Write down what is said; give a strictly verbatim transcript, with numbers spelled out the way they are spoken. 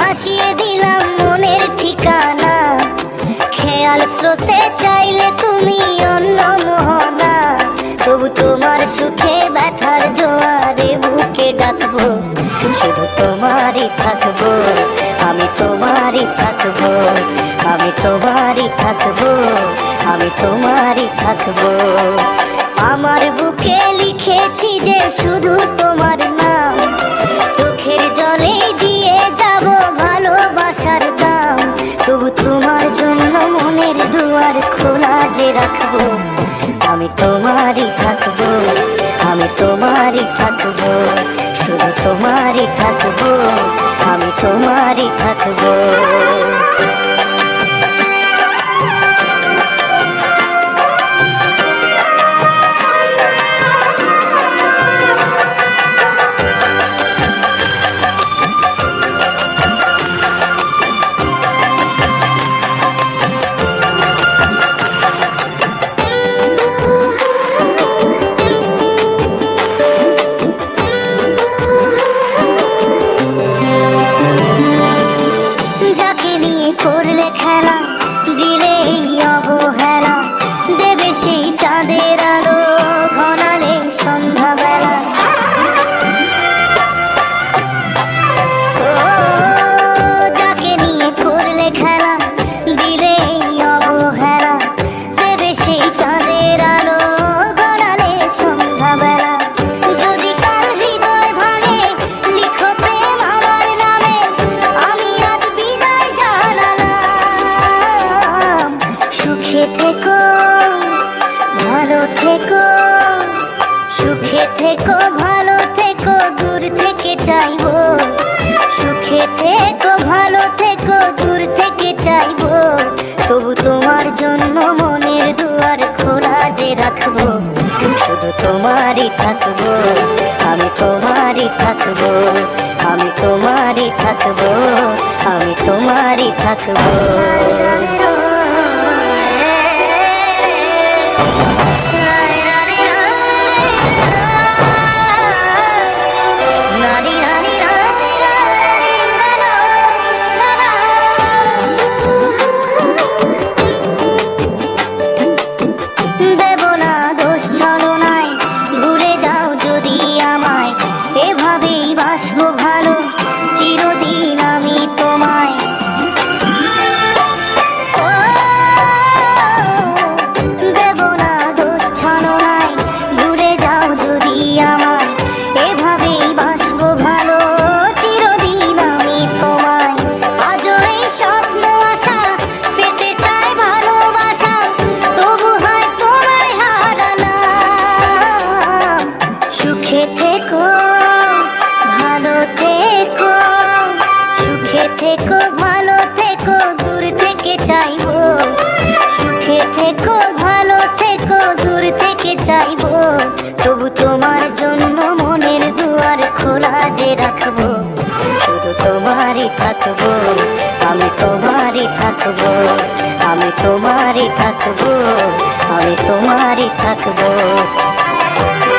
ভাসিয়ে দিলাম মনের ঠিকানা। খেয়াল স্রোতে চাইলে তুমি অন্য মোহনা, তবু তোমার সুখে ব্যথার জোয়ারে বুকে ডাকবো, শুধু তোমারই থাকবো, আমি তোমারই থাকবো, আমি তোমারই থাকবো, আমি তোমারই থাকবো। আমার বুকে লিখেছি যে শুধু তোমার নাম, চোখের জলে দিয়ে যাব ভালোবাসার দাম। তবু তোমার জন্য মনের দুয়ার খোলা যে রাখবো, আমি তোমারই থাকবো, আমি তোমারই থাকবো, শুধু তোমারই থাকবো, আমি তোমারই থাকবো। করলে খেলা, দিলে অবহেলা, দেবে সেই চাঁদের আলো ঘনালে সন্ধ্যাবেলা। ও যাকে নিয়ে করলে খেলা, দিলে অবহেলা, দেবে সেই চাঁদের আলো ঘনালে সন্ধ্যাবেলা। যদি কাল হৃদয় ভাঙে লিখো প্রেম আমার নামে, আমি আজ বিদায় জানালাম। সুখে থেকো ভালো থেকো, সুখে থেকো ভালো থেকো, দূর থেকে চাইবো। সুখে থেকো ভালো থেকো, দূর থেকে চাইবো। তবু তোমার জন্য মনের দুয়ার খোলা যে রাখবো, শুধু তোমারই থাকবো, আমি তোমারই থাকবো, আমি তোমারই থাকবো, আমি তোমারই থাকবো। দেব না দোষ ছলনায়, ভুলে যাও যদি আমায়, এভাবেই বাসবো ভালো চিরদিন আমি তোমায়। দেব না দোষ ছলনায়, ভুলে যাও যদি আমায়, এভাবেই বাসবো ভালো চিরদিন আমি তোমায়। আজও এই স্বপ্ন আশা পেতে চাই ভালোবাসা, তবু হয় তোমায় হারালাম। সুখে থেকো ভালো থেকো, সুখে থেকো ভালো থেকো, দূর থেকে চাইবো। সুখে থেকো ভালো থেকো, দূর থেকে চাইবো। তবু তোমার জন্য মনের দুয়ার খোলা যে রাখবো, শুধু তোমারই থাকবো, আমি তোমারই থাকবো, আমি তোমারই থাকবো, আমি তোমারই থাকবো।